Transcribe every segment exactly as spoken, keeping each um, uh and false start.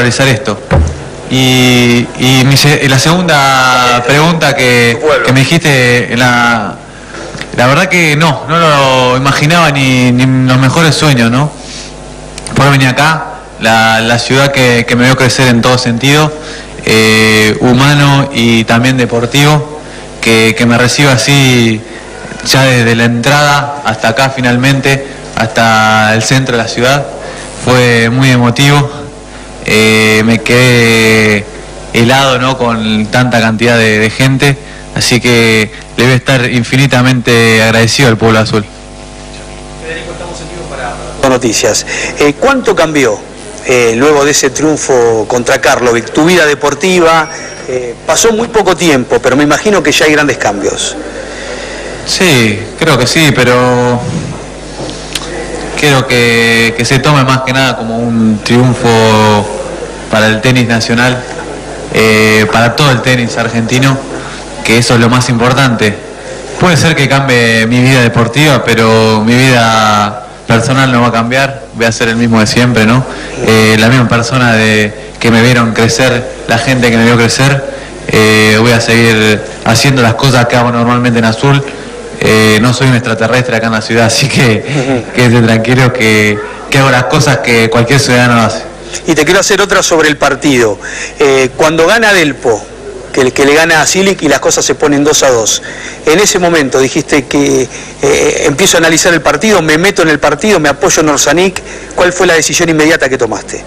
realizar esto. Y, y, mi, y la segunda pregunta que, que me dijiste, la, la verdad que no, no lo imaginaba ni, ni en los mejores sueños, ¿no? Por venir acá, la, la ciudad que, que me vio crecer en todo sentido, eh, humano y también deportivo, que, que me reciba así ya desde la entrada hasta acá finalmente, hasta el centro de la ciudad, fue muy emotivo. Eh, me quedé helado, ¿no?, con tanta cantidad de, de gente, así que le voy a estar infinitamente agradecido al pueblo azul. Federico, estamos en vivo para, para Noticias. Eh, ¿Cuánto cambió eh, luego de ese triunfo contra Karlovic tu vida deportiva? Eh, pasó muy poco tiempo, pero me imagino que ya hay grandes cambios. Sí, creo que sí, pero quiero que, que se tome más que nada como un triunfo para el tenis nacional, eh, para todo el tenis argentino, que eso es lo más importante. Puede ser que cambie mi vida deportiva, pero mi vida personal no va a cambiar, voy a ser el mismo de siempre, ¿no? Eh, la misma persona de, que me vieron crecer, la gente que me vio crecer, eh, voy a seguir haciendo las cosas que hago normalmente en Azul. Eh, no soy un extraterrestre acá en la ciudad, así que quédate tranquilo que, que hago las cosas que cualquier ciudadano hace. Y te quiero hacer otra sobre el partido. Eh, cuando gana Delpo, que, que le gana a Cilic y las cosas se ponen dos a dos, en ese momento dijiste que eh, empiezo a analizar el partido, me meto en el partido, me apoyo en Orsanic. ¿Cuál fue la decisión inmediata que tomaste?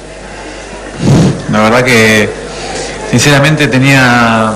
La verdad que sinceramente tenía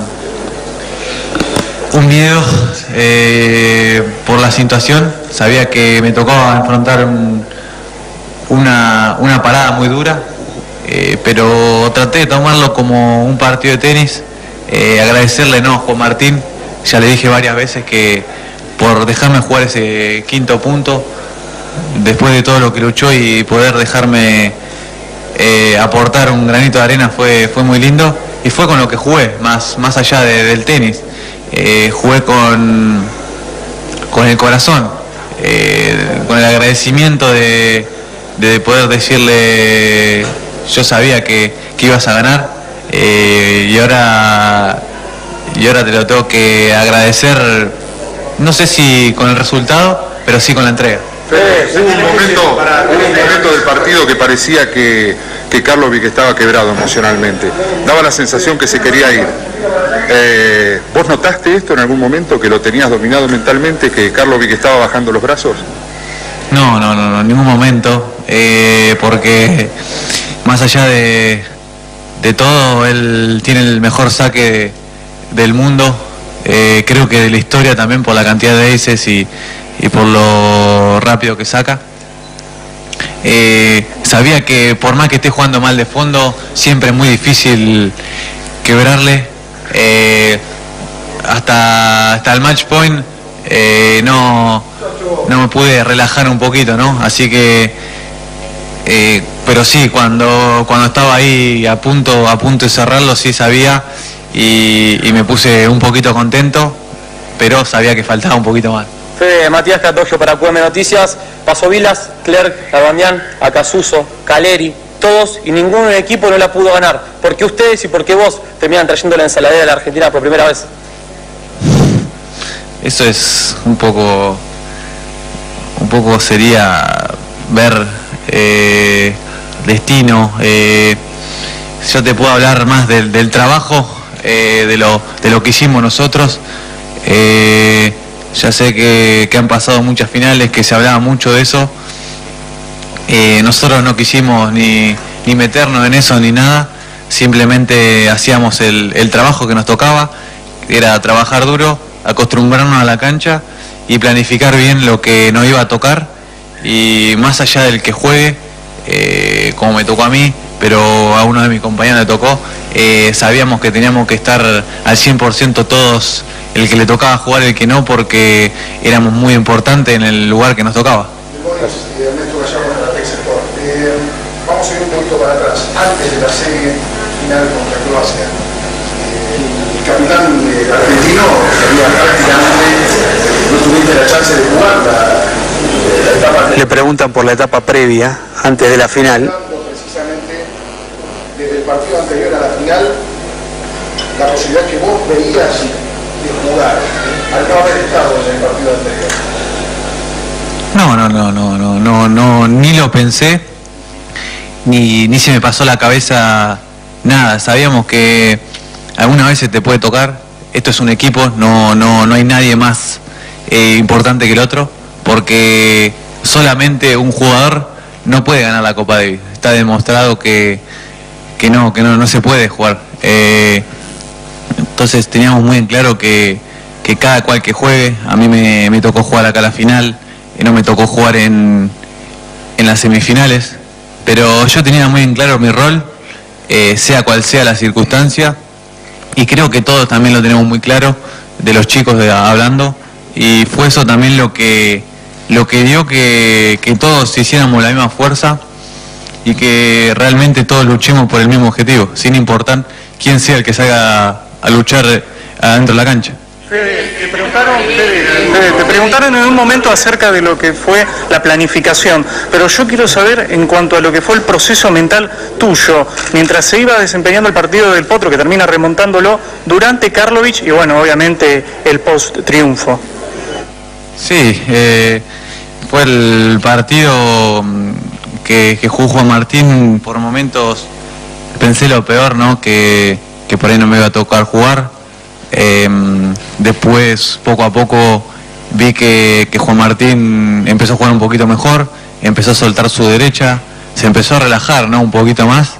un miedo eh, por la situación. Sabía que me tocaba enfrentar un, una, una parada muy dura, eh, pero traté de tomarlo como un partido de tenis. Eh, agradecerle, ¿no?, a Juan Martín, ya le dije varias veces que por dejarme jugar ese quinto punto, después de todo lo que luchó, y poder dejarme eh, aportar un granito de arena fue, fue muy lindo, y fue con lo que jugué, más, más allá de, del tenis. Eh, jugué con, con el corazón, eh, con el agradecimiento de, de poder decirle, yo sabía que, que ibas a ganar, eh, y ahora y ahora te lo tengo que agradecer, no sé si con el resultado, pero sí con la entrega. Sí, hubo un momento, hubo un momento del partido que parecía que, que Karlovic estaba quebrado emocionalmente, daba la sensación que se quería ir. Eh, ¿Vos notaste esto en algún momento, que lo tenías dominado mentalmente, que Karlovic estaba bajando los brazos? No, no, no, no, en ningún momento, eh, porque más allá de, de todo, él tiene el mejor saque del mundo, eh, creo que de la historia también, por la cantidad de aces y, y por lo rápido que saca. Eh, sabía que por más que esté jugando mal de fondo, siempre es muy difícil quebrarle. Eh, hasta, hasta el match point eh, no, no me pude relajar un poquito, ¿no? Así que, eh, pero sí, cuando, cuando estaba ahí a punto, a punto de cerrarlo, sí sabía, y, y me puse un poquito contento, pero sabía que faltaba un poquito más. Fede, Matías Catoggio para Q M Noticias. Pasó Vilas, Clerc, Labamián, Acasuso, Caleri, todos, y ningún equipo no la pudo ganar. ¿Por qué ustedes y por qué vos terminan trayendo la ensaladera de la Argentina por primera vez? Eso es un poco, un poco sería ver eh, destino. Eh, yo te puedo hablar más del, del trabajo, eh, de, lo, de lo que hicimos nosotros. Eh, ya sé que, que han pasado muchas finales, que se hablaba mucho de eso. Eh, nosotros no quisimos ni, ni meternos en eso ni nada, simplemente hacíamos el, el trabajo que nos tocaba, era trabajar duro, acostumbrarnos a la cancha y planificar bien lo que nos iba a tocar, y más allá del que juegue, eh, como me tocó a mí, pero a uno de mis compañeros le tocó, eh, sabíamos que teníamos que estar al cien por ciento todos, el que le tocaba jugar, el que no, porque éramos muy importantes en el lugar que nos tocaba. Eh, vamos a ir un poquito para atrás, antes de la serie final contra Croacia. Eh, el capitán eh, argentino había prácticamente, no tuviste la chance de jugar la, la etapa. Le preguntan por la etapa previa, antes de la final. Precisamente desde el partido anterior a la final la posibilidad que vos veías de jugar al no haber estado en el partido anterior? No, no, no, no, no, no, no, ni lo pensé, ni, ni se me pasó la cabeza nada. Sabíamos que algunas veces te puede tocar. Esto es un equipo, no, no, no hay nadie más eh, importante que el otro, porque solamente un jugador no puede ganar la Copa Davis. Está demostrado que, que no, que no, no se puede jugar. Eh, entonces teníamos muy en claro que, que cada cual que juegue, a mí me, me tocó jugar acá a la final, y no me tocó jugar en, en las semifinales, pero yo tenía muy en claro mi rol, eh, sea cual sea la circunstancia, y creo que todos también lo tenemos muy claro, de los chicos de, hablando, y fue eso también lo que, lo que dio que, que todos hiciéramos la misma fuerza y que realmente todos luchemos por el mismo objetivo, sin importar quién sea el que salga a luchar adentro de la cancha. Fede, te preguntaron, Fede, Fede, te preguntaron en un momento acerca de lo que fue la planificación, pero yo quiero saber en cuanto a lo que fue el proceso mental tuyo, mientras se iba desempeñando el partido del Potro, que termina remontándolo, durante Karlovic y bueno, obviamente el post-triunfo. Sí, eh, fue el partido que, que jugó Juan Martín. Por momentos pensé lo peor, ¿no? Que, que por ahí no me iba a tocar jugar. Eh, después, poco a poco, vi que, que Juan Martín empezó a jugar un poquito mejor, empezó a soltar su derecha, se empezó a relajar, ¿no? Un poquito más.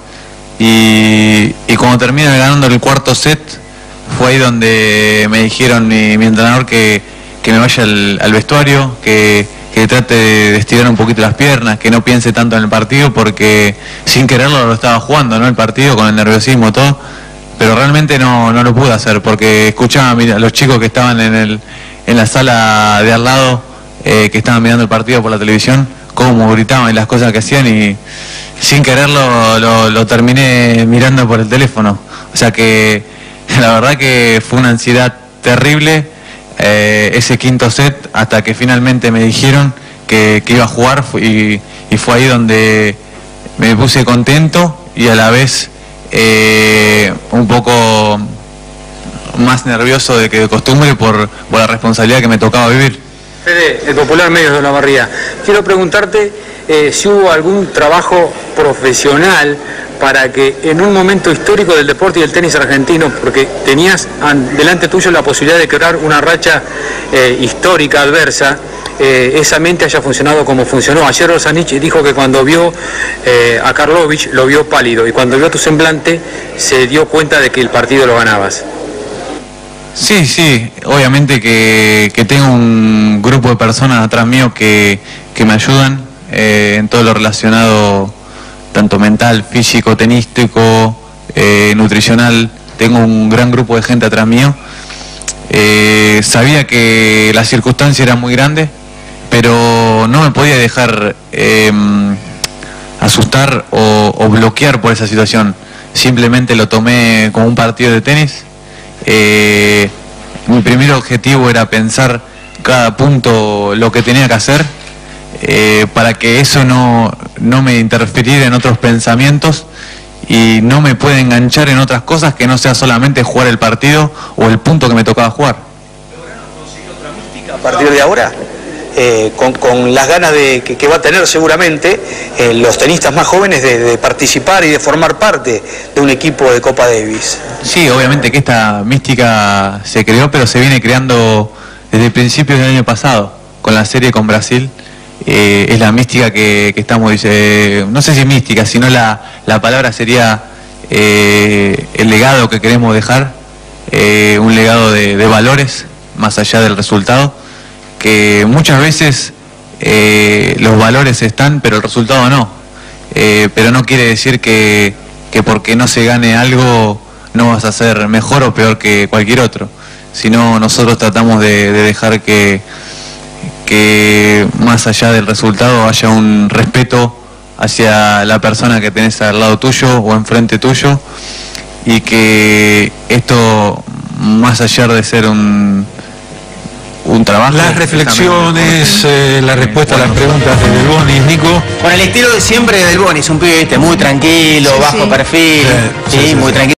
Y, y cuando termina ganando el cuarto set, fue ahí donde me dijeron mi, mi entrenador que, que me vaya al, al vestuario, que, que trate de estirar un poquito las piernas, que no piense tanto en el partido, porque sin quererlo lo estaba jugando, ¿no? El partido, con el nerviosismo, todo. Pero realmente no, no lo pude hacer, porque escuchaba a los chicos que estaban en, el, en la sala de al lado, eh, que estaban mirando el partido por la televisión, cómo gritaban y las cosas que hacían, y sin quererlo lo, lo terminé mirando por el teléfono. O sea que la verdad que fue una ansiedad terrible, eh, ese quinto set, hasta que finalmente me dijeron que, que iba a jugar, y, y fue ahí donde me puse contento y a la vez Eh, un poco más nervioso de que de costumbre por, por la responsabilidad que me tocaba vivir. Fede, el Popular Medios de La Barría, quiero preguntarte eh, si hubo algún trabajo profesional para que en un momento histórico del deporte y del tenis argentino, porque tenías delante tuyo la posibilidad de crear una racha eh, histórica adversa, Eh, esa mente haya funcionado como funcionó. Ayer Rosanich dijo que cuando vio eh, a Karlovic lo vio pálido, y cuando vio tu semblante se dio cuenta de que el partido lo ganabas. Sí, sí, obviamente que, que tengo un grupo de personas atrás mío que, que me ayudan eh, en todo lo relacionado, tanto mental, físico, tenístico, eh, nutricional. Tengo un gran grupo de gente atrás mío. Eh, sabía que la circunstancia era muy grande, pero no me podía dejar eh, asustar o, o bloquear por esa situación. Simplemente lo tomé como un partido de tenis. Eh, mi primer objetivo era pensar cada punto lo que tenía que hacer, eh, para que eso no, no me interfiriera en otros pensamientos y no me pueda enganchar en otras cosas que no sea solamente jugar el partido o el punto que me tocaba jugar. A partir de ahora, eh, con, con las ganas de, que, que va a tener seguramente eh, los tenistas más jóvenes de, de participar y de formar parte de un equipo de Copa Davis. Sí, obviamente que esta mística se creó, pero se viene creando desde principios del año pasado, con la serie con Brasil. Eh, es la mística que, que estamos, eh, no sé si mística, sino la, la palabra sería eh, el legado que queremos dejar, eh, un legado de, de valores, más allá del resultado, que muchas veces eh, los valores están, pero el resultado no. Eh, pero no quiere decir que, que porque no se gane algo no vas a ser mejor o peor que cualquier otro, sino nosotros tratamos de, de dejar que, que más allá del resultado haya un respeto hacia la persona que tenés al lado tuyo o enfrente tuyo, y que esto, más allá de ser un un trabajo. Las reflexiones, eh, la respuesta bueno, a las preguntas de Del Bonis, Nico. Con el estilo de siempre de Del Bonis, un pibe, viste, muy tranquilo, sí, bajo sí. perfil, sí, sí, sí, sí muy sí. tranquilo.